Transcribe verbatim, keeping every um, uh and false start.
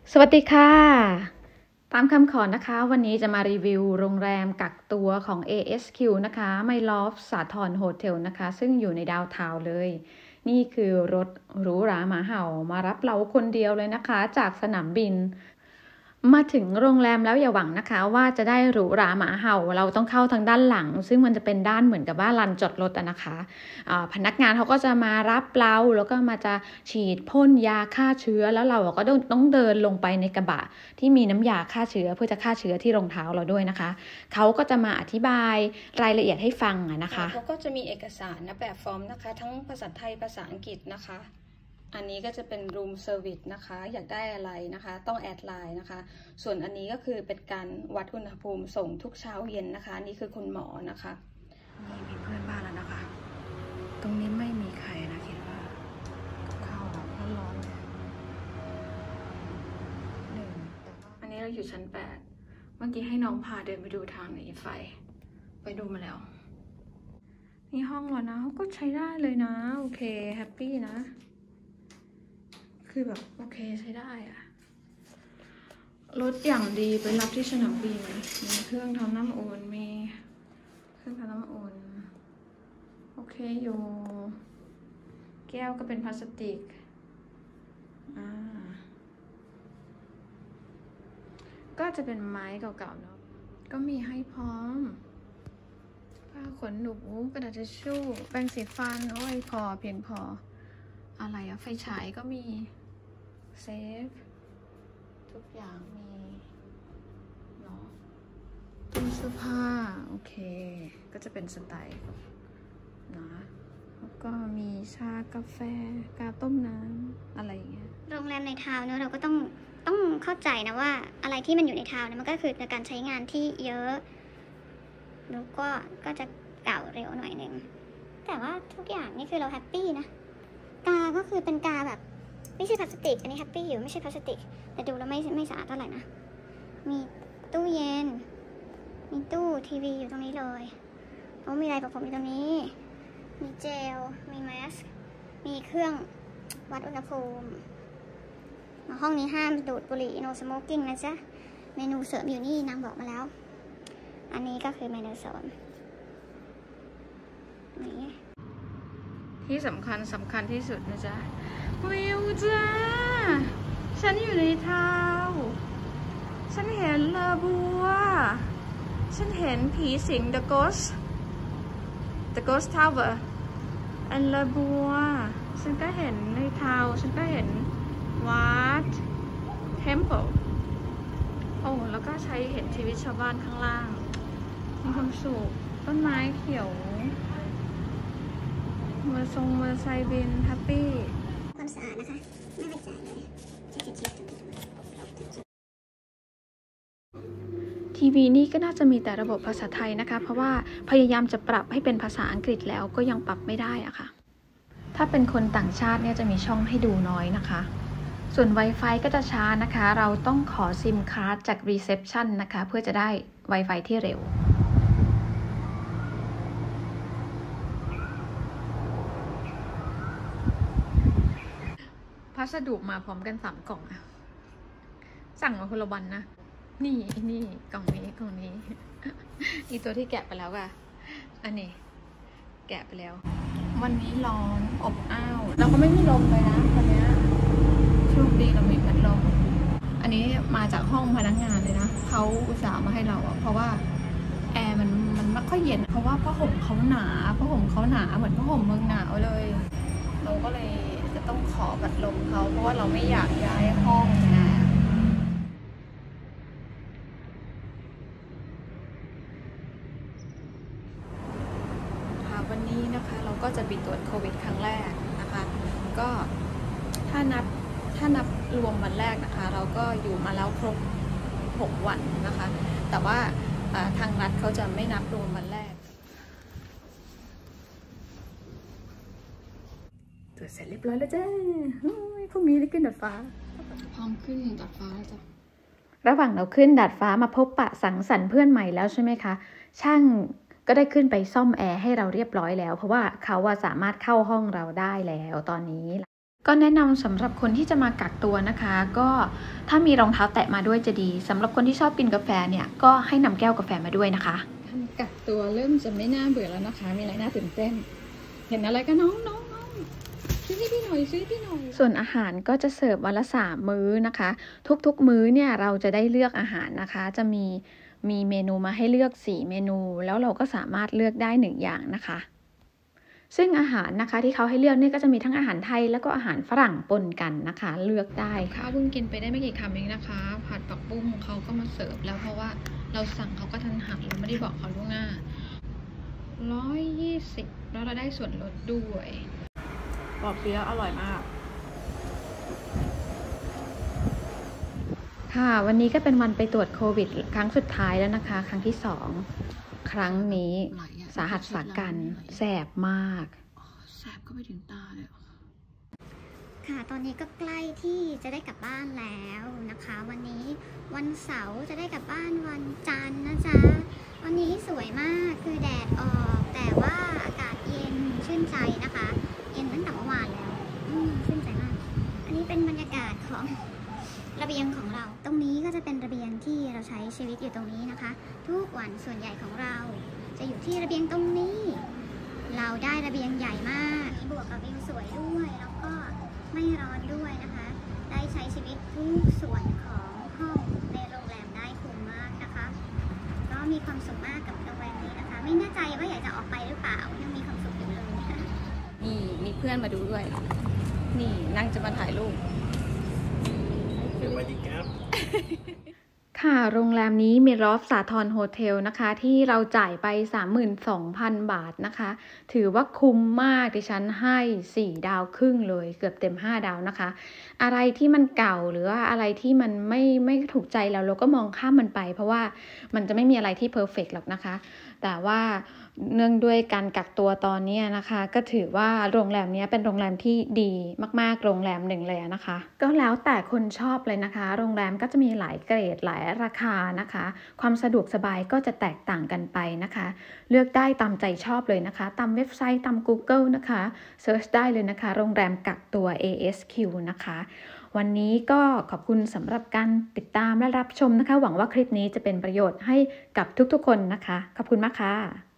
สวัสดีค่ะตามคำขอนะคะวันนี้จะมารีวิวโรงแรมกักตัวของ เอ เอส คิว นะคะ My Love สาทรโฮเทลนะคะซึ่งอยู่ในดาวน์ทาวน์เลยนี่คือรถหรูหราหมาเห่ามารับเราคนเดียวเลยนะคะจากสนามบินมาถึงโรงแรมแล้วอย่าหวังนะคะว่าจะได้หรูหราหมาเห่าเราต้องเข้าทางด้านหลังซึ่งมันจะเป็นด้านเหมือนกับว่าลานจอดรถนะคะะพนักงานเขาก็จะมารับเราแล้วก็มาจะฉีดพ่นยาฆ่าเชื้อแล้วเราก็ต้องเดินลงไปในกระบะที่มีน้ำยาฆ่าเชื้อเพื่อจะฆ่าเชื้อที่รองเท้าเราด้วยนะคะเขาก็จะมาอธิบายรายละเอียดให้ฟังนะคะเขาก็จะมีเอกสารนะแบบฟอร์มนะคะทั้งภาษาไทยภาษาอังกฤษนะคะอันนี้ก็จะเป็น room service นะคะอยากได้อะไรนะคะต้องแอดไลน์นะคะส่วนอันนี้ก็คือเป็นการวัดอุณหภูมิส่งทุกเช้าเย็นนะคะนี่คือคุณหมอนะคะนี่มีเพื่อนบ้านแล้วนะคะตรงนี้ไม่มีใครนะคิดว่าข้าวแบบร้อนๆเลยหนึ่งอันนี้เราอยู่ชั้นแปดเมื่อกี้ให้น้องพาเดินไปดูทางหนีไฟไปดูมาแล้วนี่ห้องแล้วนะก็ใช้ได้เลยนะโอเคแฮปปี้นะคือแบบโอเคใช้ได้อะรถอย่างดีไปรับที่สนามบินมีเครื่องทำน้ำอุ่นมีเครื่องทำน้ำอุ่นโอเคอยู่แก้วก็เป็นพลาสติกอ่าก็จะเป็นไม้เก่าๆเนาะก็มีให้พร้อมผ้าขนหนูกระดาษทิชชู่แปรงสีฟันโอ้ยพอเพียงพออะไรอะไฟฉายก็มีเซฟทุกอย่างมีเนาะตู้เสื้อผ้าโอเคก็จะเป็นสไตล์นะแล้วก็มีชากาแฟกาต้มน้ำอะไรอย่างเงี้ยโรงแรมในทาวน์เนอะเราก็ต้องต้องเข้าใจนะว่าอะไรที่มันอยู่ในทาวน์เนี่ยมันก็คือการใช้งานที่เยอะแล้วก็ก็จะเก่าเร็วหน่อยหนึ่งแต่ว่าทุกอย่างนี่คือเราแฮปปี้นะกาก็คือเป็นกาแบบไม่ใช่พลาสติกอันนี้แฮปปี้อยู่ไม่ใช่พลาสติกแต่ดูแล้วไม่ไม่สะอาดเท่าไหร่นะมีตู้เย็นมีตู้ทีวีอยู่ตรงนี้เลยโอ้มีอะไรประผมอยู่ตรงนี้มีเจลมีแมสมีเครื่องวัดอุณหภูมิห้องนี้ห้ามดูดบุหรี่ no smoking นะจ๊ะเมนูเสริมอยู่นี่นางบอกมาแล้วอันนี้ก็คือเมนูเสริมนี่ที่สำคัญสำคัญที่สุดนะจ๊ะวิวจ้าฉันอยู่ในทาวน์ฉันเห็นเลอบัวฉันเห็นผีสิง The Ghost The Ghost Tower อันเลอบัวฉันก็เห็นในทาวน์ฉันก็เห็นวัด Temple โอ้แล้วก็ใช้เห็นชีวิตชาวบ้านข้างล่างมีความสุขต้นไม้เขียวมอทรงมอไซค์บินแฮปปี้ความสะอาดนะคะไม่ไปจ่ายเลยทีวีนี่ก็น่าจะมีแต่ระบบภาษาไทยนะคะเพราะว่าพยายามจะปรับให้เป็นภาษาอังกฤษแล้วก็ยังปรับไม่ได้อะค่ะถ้าเป็นคนต่างชาติเนี่ยจะมีช่องให้ดูน้อยนะคะส่วน Wi-Fi ก็จะช้านะคะเราต้องขอซิมการ์ดจาก Reception นะคะเพื่อจะได้ Wi-Fi ที่เร็วพัสดุมาพร้อมกันสามกล่องอะสั่งมาคนละวันนะนี่นี่กล่องนี้กล่องนี้อีตัวที่แกะไปแล้วอะอันนี้แกะไปแล้ววันนี้ร้อนอบอ้าวเราก็ไม่มีลมเลยนะวันนี้โชคดีเรามีพัดลมอันนี้มาจากห้องพนักงานเลยนะเขาอุตส่าห์มาให้เราอะเพราะว่าแอร์มันมันไม่ค่อยเย็นเพราะว่าผ้าห่มเขาหนาผ้าห่มเขาหนาเหมือนผ้าห่มเมืองหนาวเลยเราก็เลยจะต้องขอพัดลมเขาเพราะว่าเราไม่อยากย้ายห้องนะวันนี้นะคะเราก็จะไปตรวจโควิดครั้งแรกนะคะก็ถ้านับถ้านับรวมวันแรกนะคะเราก็อยู่มาแล้วครบหกวันนะคะแต่ว่าทางรัฐเขาจะไม่นับรวมวันแรกตรวจเสร็จเรียบร้อยแล้วจ้าพรุ่งนี้ได้ขึ้นดาดฟ้าพร้อมขึ้นดาดฟ้าแล้วจ้ะระหว่างเราขึ้นดาดฟ้ามาพบปะสังสรรค์เพื่อนใหม่แล้วใช่ไหมคะช่างก็ได้ขึ้นไปซ่อมแอร์ให้เราเรียบร้อยแล้วเพราะว่าเขาว่าสามารถเข้าห้องเราได้แล้วตอนนี้ก็แนะนำสำหรับคนที่จะมากักตัวนะคะ ก็ถ้ามีรองเท้าแตะมาด้วยจะดีสำหรับคนที่ชอบกินกาแฟเนี่ยก็ให้นำแก้วกาแฟมาด้วยนะคะกักตัวเริ่มจะไม่น่าเบื่อแล้วนะคะมีอะไรน่าตื่นเต้นเห็นอะไรก็น้องน้องน้องซื้อให้พี่หน่อยซื้อให้พี่หน่อยส่วนอาหารก็จะเสิร์ฟวันละสามมื้อนะคะทุกๆมื้อเนี่ยเราจะได้เลือกอาหารนะคะจะมีมีเมนูมาให้เลือกสี่เมนูแล้วเราก็สามารถเลือกได้หนึ่งอย่างนะคะซึ่งอาหารนะคะที่เขาให้เลือกเนี่ยก็จะมีทั้งอาหารไทยแล้วก็อาหารฝรั่งปนกันนะคะเลือกได้ค่ะเพิ่งกินไปได้ไม่กี่คำเองนะคะผัดผักบุ้งเขาก็มาเสิร์ฟแล้วเพราะว่าเราสั่งเขาก็ทันหันเราไม่ได้บอกเขาล่วงหน้าร้อยยี่สิบแล้วเราได้ส่วนลดด้วยปอเปี๊ยะอร่อยมากค่ะวันนี้ก็เป็นวันไปตรวจโควิดครั้งสุดท้ายแล้วนะคะครั้งที่สองครั้งนี้สาหัสสากันแสบมากแสบก็ไปถึงตาเลยค่ะตอนนี้ก็ใกล้ที่จะได้กลับบ้านแล้วนะคะวันนี้วันเสาร์จะได้กลับบ้านวันจันทร์นะจ๊ะวันนี้สวยมากคือแดดออกแต่ว่าอากาศเย็นชื่นใจนะคะเย็นตั้งแต่เมื่อวานแล้วอืมชื่นใจมากอันนี้เป็นบรรยากาศของระเบียงของเราตรงนี้ก็จะเป็นระเบียงที่เราใช้ชีวิตอยู่ตรงนี้นะคะทุกวันส่วนใหญ่ของเราจะอยู่ที่ระเบียงตรงนี้เราได้ระเบียงใหญ่มากบวกกับวิวสวยด้วยแล้วก็ไม่ร้อนด้วยนะคะได้ใช้ชีวิตทุกส่วนของห้องในโรงแรมได้คุ้มมากนะคะก็มีความสุขมากกับโรงแรมนี้นะคะไม่แน่ใจว่าอยากจะออกไปหรือเปล่ายังมีความสุขอยู่เลยนี่มีเพื่อนมาดูด้วยนี่นั่งจะมาถ่ายรูปสวัสดีครับค่ะโรงแรมนี้มีลอฟสาทรโฮเทลนะคะที่เราจ่ายไป สามหมื่นสองพัน บาทนะคะถือว่าคุ้มมากดิฉันให้สี่ดาวครึ่งเลยเกือบเต็มห้าดาวนะคะอะไรที่มันเก่าหรือว่าอะไรที่มันไม่ไม่ถูกใจเราเราก็มองข้ามมันไปเพราะว่ามันจะไม่มีอะไรที่เพอร์เฟกต์หรอกนะคะแต่ว่าเนื่องด้วยการกักตัวตอนนี้นะคะก็ถือว่าโรงแรมนี้เป็นโรงแรมที่ดีมากๆโรงแรมหนึ่งเลยนะคะก็แล้วแต่คนชอบเลยนะคะโรงแรมก็จะมีหลายเกรดหลายราคานะคะความสะดวกสบายก็จะแตกต่างกันไปนะคะเลือกได้ตามใจชอบเลยนะคะตามเว็บไซต์ตาม Google นะคะเซิร์ชได้เลยนะคะโรงแรมกักตัว เอ เอส คิว นะคะวันนี้ก็ขอบคุณสำหรับการติดตามและรับชมนะคะหวังว่าคลิปนี้จะเป็นประโยชน์ให้กับทุกๆคนนะคะขอบคุณมากค่ะ